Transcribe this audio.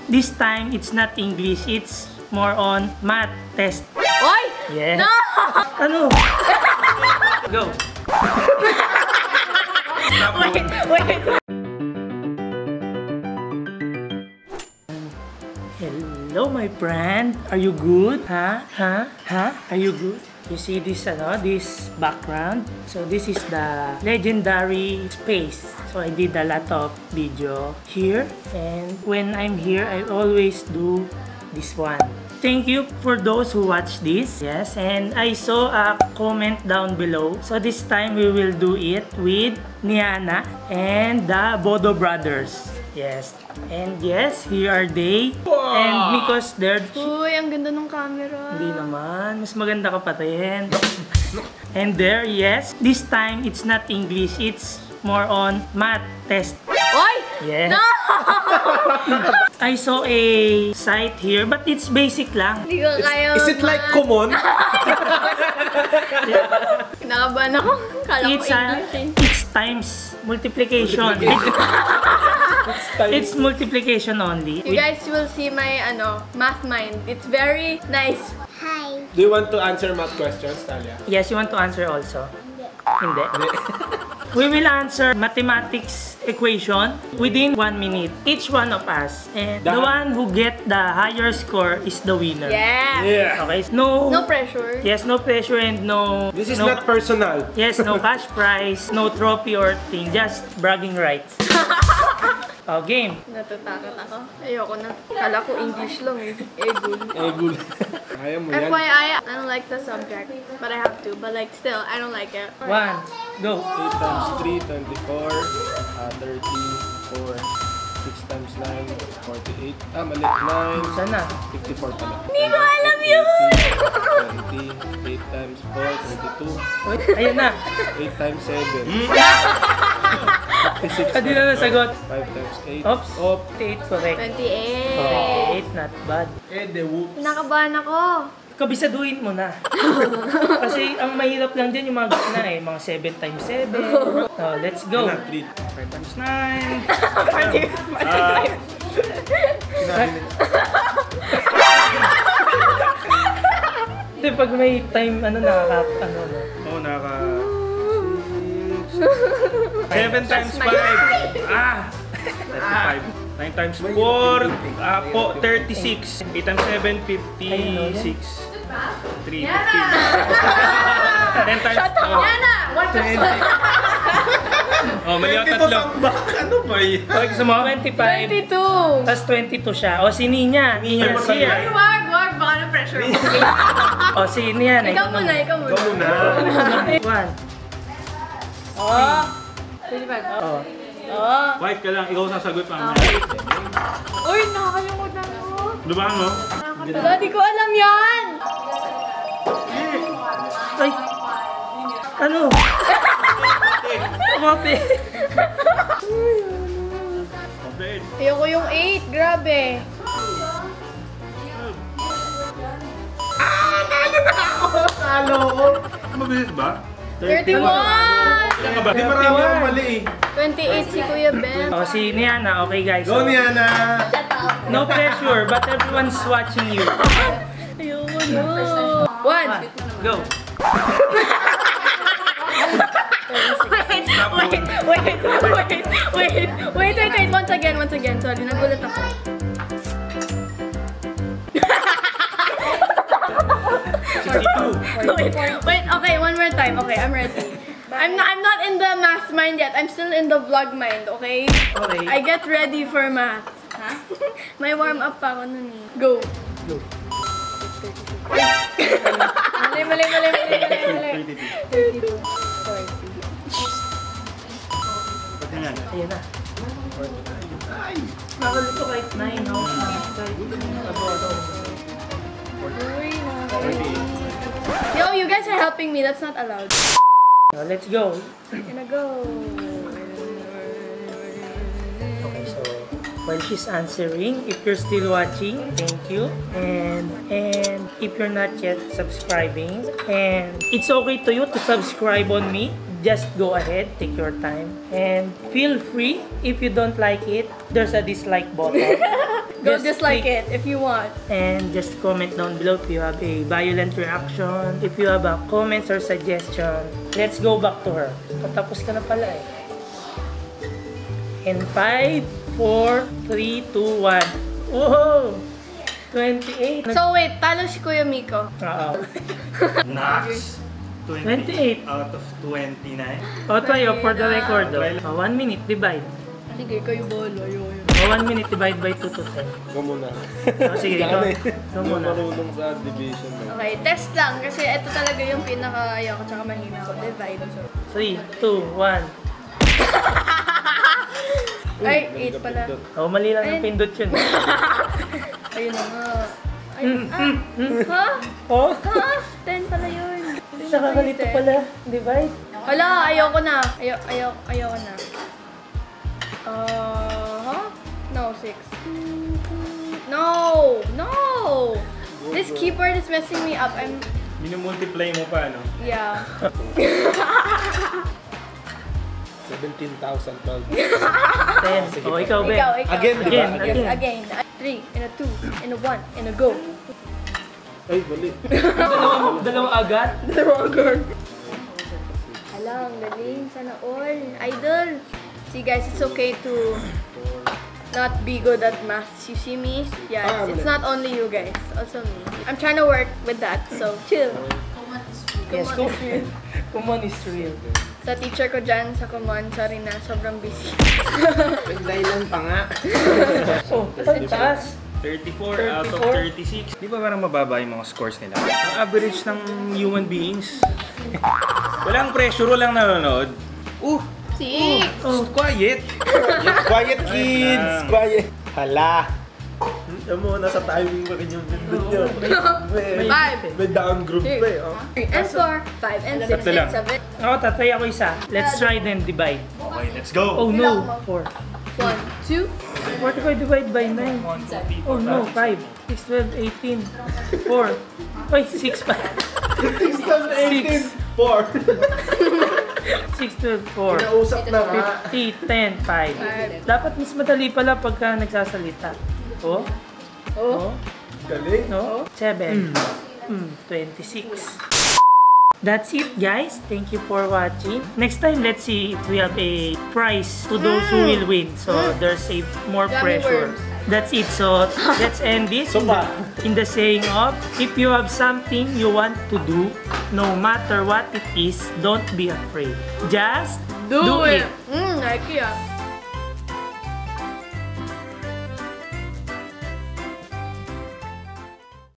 This time, it's not English. It's more on math test. Oy! Yeah. No! Ano? Go. Wait. Hello, my friend. Are you good? Huh? Are you good? You see this, this background? So this is the legendary space. So I did a lot of video here. And when I'm here, I always do this one. Thank you for those who watch this. Yes, and I saw a comment down below. So this time we will do it with Niana and the Bodo brothers. Yes. And yes, here are they. Wow. And because they're... Uy, ang ganda ng camera. Hindi naman. Mas maganda ka pa rin. And there, yes. This time, it's not English. It's more on math test. Oy! Yeah. No! I saw a site here, but it's basic lang. Hindi ko kaya. Is it like common? Kinakabahan ako. Kala ko English eh. It's times multiplication. It's multiplication only. You guys will see my math mind. It's very nice. Hi. Do you want to answer math questions, Talia? Yes, you want to answer also? Hindi. We will answer mathematics equation within 1 minute. Each one of us. And the one who get the higher score is the winner. Yeah. Okay. No pressure. Yes, no pressure and no... This is not personal. Yes, no cash prize, no trophy or thing. Just bragging rights. Oh, game. Natatakot ako. Ayoko na. Kala ko English lang eh. Egul. Egul. Kaya mo yan. FYI, I don't like the subject. But I have to. But like still, I don't like it. 1, go. 8 times 3, 24. 34. 6 times 9, 48. Ah, mali. 9. Sana. 54 pala. Hindi ko alam yun! 20. 8 times 4, 22. Wait, ayun na. 8 times 7. 56. Hindi na nasagot. 5 times 8. Oops. Op. 8 correct. 28. 8, not bad. The whoop. Nakabahan ako. Kabisaduhin mo na. Kasi ang mahirap lang dyan yung mga gitna eh. Mga 7 times 7. Oh, let's go. 3. 5 times 9. Hindi, pag may time, Oo, nakaka... 7 times 5. 35. 9 times 4, 36. 8 times 7, 56. 3, 15. 10 times... Yana! What the fuck? Oh, mali ang tatlo. Ano ba yun? Okay, gusto mo? 25. 22. Tapos 22 siya. O, si Ninya. Ninya siya. Ay, wag. Baka na pressure. O, si Ninya. Ikaw muna. Ikaw muna. 1. Oh. 25. Oh. Oh. White ka lang, ikaw sasagot pa. Uy, nakakalimutan mo. Diba mo? Wala, di ko alam yan. Ay! Ano? Kumapi! Okay. Ayoko yung 8. Grabe. Talo ko. Mabilis ba? 31. Yan ka ba? Di marami ang mali eh. 28 si Kuya Ben. O, si Niana. Okay, guys. Go, Niana! No pressure, but everyone's watching you. Ayoko na. 1. Go! Wait. Once again. Sorry, nagulat ako. Wait, okay, one more time. Okay, I'm ready. I'm not in the math mind yet. I'm still in the vlog mind, okay? Okay. I get ready for math. Ha? May warm up pa ako nun eh. Go. Go. Mali. 32. 40. Pati yan. Ayan na. Nakalito kahit 9. No? Uy, yo, you guys are helping me. That's not allowed. Let's go. Gonna go. Okay, so while she's answering, if you're still watching, thank you. And if you're not yet subscribing, and it's okay to you to subscribe on me, just go ahead, take your time, and feel free. If you don't like it, there's a dislike button. Go Just dislike click it if you want. and just comment down below if you have a violent reaction, if you have a comments or suggestion. Let's go back to her. Patapos ka na pala eh. In 5, 4, 3, 2, 1. Whoa! 28. So wait, talo si Kuya Miko. Oo. Nax! 28. out of 29. O tayo, for the record, 1 minute, divide. Sige, kayo bolo. Ayun. O 1 minute, divide by 2 to 10. Ikaw muna. O sige, ikaw. Ikaw Hindi muna. marunong sa division. Okay, test lang. Kasi ito talaga yung pinaka-ayaw ko tsaka mahina ko. Divide. 3, 2, 1. Ay, 8 pala. O, mali lang ang pindot yun. Ayun na nga. Ay, ha? O, Ha? 10 pala yun. saka ganito pala. Divide. Hala, ayoko na. Ayoko na. Huh? No, 6. No! No! This keyboard is messing me up. Minumultiply mo pa, no? Yeah. 17,012. 10. O, ikaw, Ben. Ikaw. Again, di ba? Again. 3, and a 2, and a 1, and a go. Ay, bali. Dalawang agad. Hala, ang galing. Sana all. Idol. See guys, it's okay to not be good at math. You see me? Yeah, it's not only you guys. Also me. I'm trying to work with that. So, chill. Yes, Kumon is real. Sa teacher ko dyan, sa Kumon, sorry na, sobrang busy. Nagdahilan pa nga. Oh, ang taas. 34 out of 36. Di ba parang mababa yung mga scores nila? Ang average ng human beings. Walang pressure, walang nanonood. 6! Oh, Quiet! Quiet kids! lang. Quiet! Hala! Alam mo, nasa timing pa rin yung bindot nyo. May 5, down group pa eh. Oh. 3, and 4, 5, and 6, Tatlo lang. and 7. ako, tatry ako isa. Let's try then divide. Okay, let's go! Oh no, 4. 1, 2, 45 divide by 9. Oh no, 5. 6, 12, 18. 4. Ay, 6 pa. 2018! 4! 6, 12, 4. Nausap na nga. 50, 10, 5. Dapat mas madali pala pagka nagsasalita. Oh? Oh? Galing. No? 7. 26. That's it, guys. Thank you for watching. Next time, let's see if we have a prize to those who will win. So, there's a more Gummy pressure. worms. That's it. So, let's end this in the saying of, if you have something you want to do, no matter what it is, don't be afraid. Just do it. Nike ah.